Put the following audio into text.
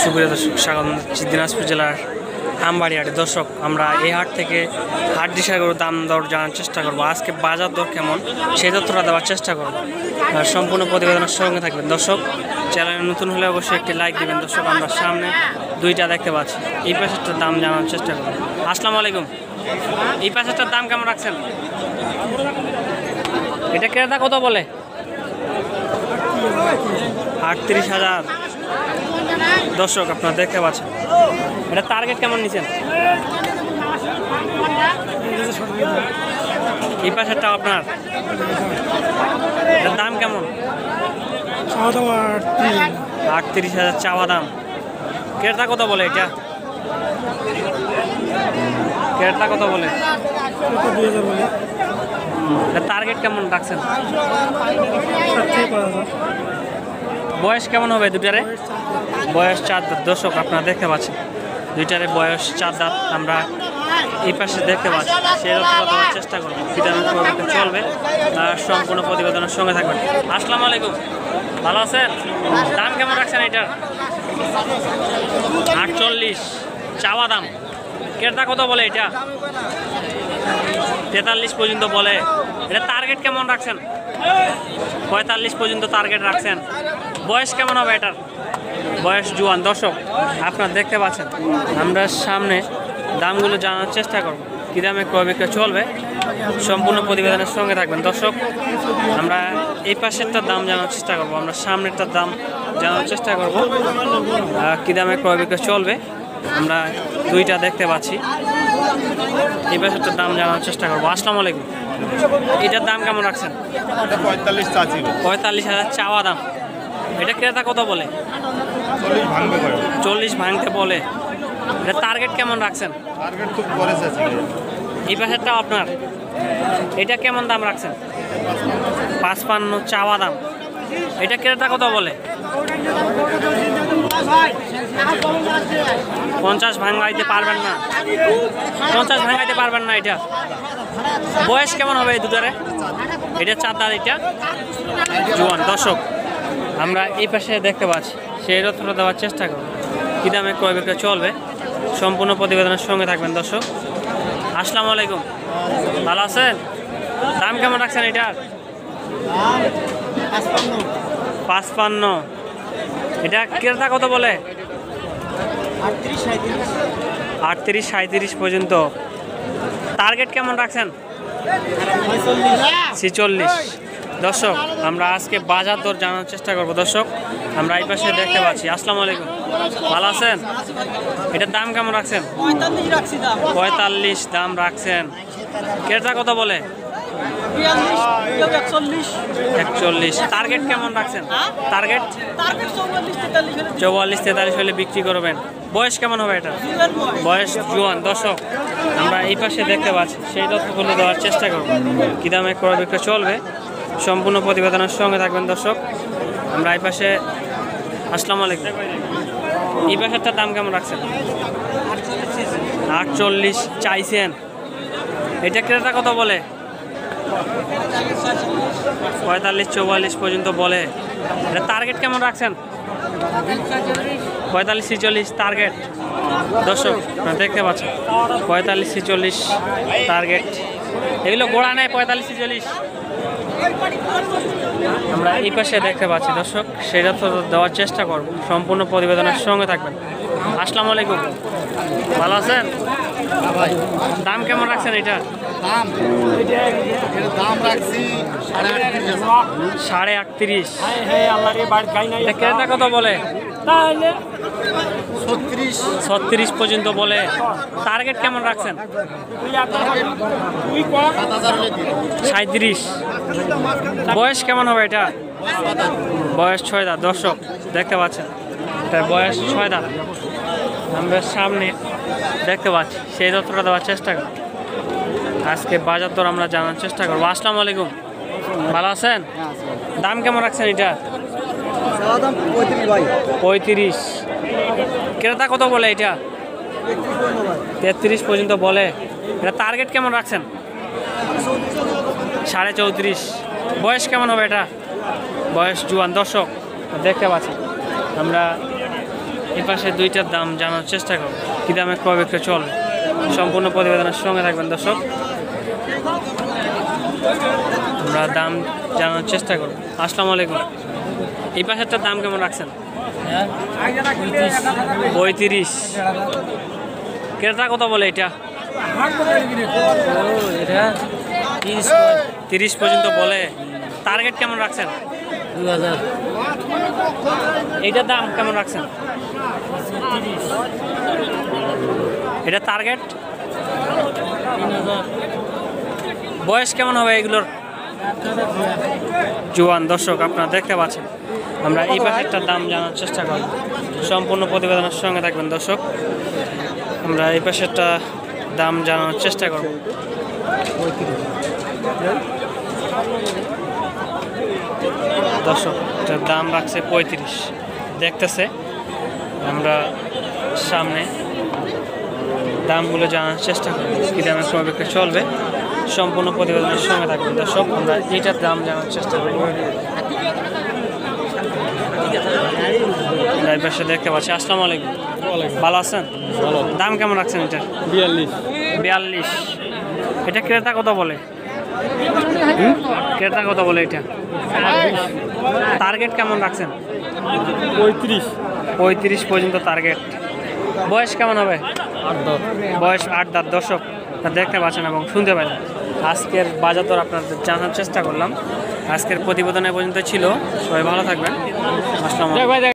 সুপ্রিয় দর্শক, স্বাগত দিনাজপুর জেলার আমবাড়ি হাটে। দর্শক, আমরা এই হাট থেকে হাট দিশা করে দাম দর জানার চেষ্টা করব। আজকে বাজার দর কেমন সেই তথ্যটা দেওয়ার চেষ্টা করব। আর সম্পূর্ণ প্রতিবেদনের সঙ্গে থাকবেন। দর্শক, চ্যানেলে নতুন হলে অবশ্যই একটি লাইক দিবেন। দর্শক, আমরা সামনে দুইটা দেখতে পাচ্ছি, এই পাশেরটার দাম জানার চেষ্টা করব। আসসালামু আলাইকুম। এই পাশেরটার দাম কেমন রাখছেন? এটা ক্রেতা কত বলে? 38,000। দর্শক, আপনারা দেখতে পাচ্ছেন, এটা টার্গেট কেমন নিছেন? এই পাশেরটা আপনার, এটার দাম কেমন? 38,000 চাওয়া দাম। ক্রেতা কত বলে? এটা ক্রেতা কত বলে? টার্গেট কেমন রাখছেন? বয়স কেমন হবে দুটারে? বয়স 4 দাঁত। দর্শক, আপনারা দেখতে পাচ্ছেন, দুইটারে বয়স 4 দাঁত। আমরা এই পাশে দেখতে পাচ্ছি, সেই রকম দেওয়ার চেষ্টা করবো। ভিটামিন চলবে, আর সম্পূর্ণ প্রতিবেদনের সঙ্গে থাকবেন। আসসালামু আলাইকুম, ভালো আছেন? দাম কেমন রাখছেন এটার? 48 চাওয়া দাম। ক্রেতা কত বলে? এটা 43 পর্যন্ত বলে। এটা টার্গেট কেমন রাখছেন? 45 পর্যন্ত টার্গেট রাখছেন। বয়স কেমন হবে এটার? বয়স জুয়ান। দর্শক, আপনারা দেখতে পাচ্ছেন, আমরা সামনে দামগুলো জানার চেষ্টা করব, কী দামে ক্রয় বিক্রয় চলবে। সম্পূর্ণ প্রতিবেদনের সঙ্গে থাকবেন। দর্শক, আমরা এই পাশেরটার দাম জানার চেষ্টা করব, আমরা সামনেরটার দাম জানার চেষ্টা করব, কী দামে ক্রয় বিক্রয় চলবে। আমরা দুইটা দেখতে পাচ্ছি, এই পাশেরটার দাম জানার চেষ্টা করবো। আসসালামু আলাইকুম। এটার দাম কেমন রাখছেন? 45,000 চাওয়া দাম। এটা ক্রেতা কত বলে? 40 ভাঙতে বলে। এটা টার্গেট কেমন রাখছেন? এই পাশেরটাও আপনার, এটা কেমন দাম রাখছেন? 55 চাওয়া দাম। এটা ক্রেতা কত বলে? 50 ভাঙাইতে পারবেন না। 50 ভাঙাইতে পারবেন না। এটা বয়স কেমন হবে এই দুটারে? এটা 4 দাঁত, এটা জোয়ান। দর্শক, আমরা এই পাশে দেখতে পাচ্ছি, সেই তথ্যটা দেওয়ার চেষ্টা করব, কী দামে ক্রয় বিক্রয় চলবে। সম্পূর্ণ প্রতিবেদনের সঙ্গে থাকবেন। দর্শক, আসসালামু আলাইকুম, ভালো আছেন? দাম কেমন রাখছেন এটার? 55। এটা ক্রেতা কত বলে? 38-37 পর্যন্ত। টার্গেট কেমন রাখছেন? 46। দর্শক, আমরা আজকে বাজার দর জানার চেষ্টা করব। দর্শক, আমরা এই পাশে দেখতে পাচ্ছি। আসসালামু আলাইকুম, ভালো আছেন? এটার দাম কেমন রাখছেন? 45 দাম রাখছেন। ক্রেতা কত বলে? 41। টার্গেট কেমন রাখছেন? টার্গেট 44-43 হলে বিক্রি করবেন। বয়স কেমন হবে এটা? বয়স জুয়ান। দর্শক, আমরা এই পাশে দেখতে পাচ্ছি, সেই তথ্যগুলো দেওয়ার চেষ্টা করব, কী দামে ক্রয় বিক্রয় চলবে। সম্পূর্ণ প্রতিবেদনের সঙ্গে থাকবেন। দর্শক, আমরা এই পাশে, আসসালামু আলাইকুম, এই পাশেরটার দাম কেমন রাখছেন? 48 চাইছেন। এটা ক্রেতা কত বলে? 45-44 পর্যন্ত বলে। এটা টার্গেট কেমন রাখছেন? 45-46 টার্গেট। দর্শক, দেখতে পাচ্ছেন, 45-46 টার্গেট। এগুলো গোড়া নেয় 45-46। আমরা এই পাশে দেখতে পাচ্ছি। দর্শক, সেটা তো দেওয়ার চেষ্টা করব। সম্পূর্ণ প্রতিবেদনের সঙ্গে থাকবেন। আসসালামু আলাইকুম, ভালো আছেন? দাম কেমন রাখছেন এটা? সাড়ে 38। ক্রেতা কত বলে? 36 পর্যন্ত বলে। টার্গেট কেমন রাখছেন? 37। বয়স কেমন হবে এটা? বয়স 6 দাঁত। দর্শক, দেখতে পাচ্ছেন, এটা বয়স 6 দাঁত। আমরা সামনে দেখতে পাচ্ছি, সেই তথ্যটা দেওয়ার চেষ্টা করব। আজকে বাজার দর আমরা জানার চেষ্টা করবো। আসসালামু আলাইকুম, ভালো আছেন? দাম কেমন রাখছেন এটা? 35। ক্রেতা কত বলে এটা? 33 পর্যন্ত বলে। এটা টার্গেট কেমন রাখছেন? 34.5। বয়স কেমন হবে এটা? বয়স জুয়ান। দর্শক, দেখতে পাচ্ছেন, আমরা এই পাশে দুইটার দাম জানার চেষ্টা করব, কি দামে ক্রয় বিক্রয় চলবে। সম্পূর্ণ প্রতিবেদনের সঙ্গে থাকবেন দর্শক, আমরা দাম জানার চেষ্টা করব। আসসালামু আলাইকুম। এই পাশেরটার দাম কেমন রাখছেন? 35। ক্রেতা কত বলে এটা? 30 পর্যন্ত বলে। টার্গেট কেমন রাখছেন? 2000। এইটার দাম কেমন রাখছেন? এটা টার্গেট 3000। বয়স কেমন হবে এগুলোর? জোয়ান। দর্শক আপনারা দেখতে পাচ্ছেন, আমরা এই পাশেরটার দাম জানার চেষ্টা করব। সম্পূর্ণ প্রতিবেদনের সঙ্গে থাকবেন দর্শক, আমরা এই পাশেরটা দাম জানানোর চেষ্টা করব। দর্শক এটার দাম রাখছে 35, দেখতেছে। আমরা সামনে দামগুলো জানার চেষ্টা করব, কি দামে ক্রয় বিক্রয় চলবে। সম্পূর্ণ প্রতিবেদনের সঙ্গে থাকবেন দর্শক, আমরা এইটার দাম জানার চেষ্টা করব। এই পাশে দেখতে পাচ্ছি। আসসালামু আলাইকুম, ভালো আছেন? দাম কেমন রাখছেন এটা? 42। এটা ক্রেতা কত বলে? ক্রেতা কত বলে এটা? টার্গেট কেমন রাখছেন? 35 পর্যন্ত টার্গেট। বয়স কেমন হবে? 8 দাঁত। বয়স 8 দাঁত। দর্শক দেখতে পাচ্ছেন এবং শুনতে পারেন। আজকের বাজার দর আপনাদের জানার চেষ্টা করলাম। আজকের প্রতিবেদন এ পর্যন্ত ছিল। সবাই ভালো থাকবেন। আসসালামু আলাইকুম।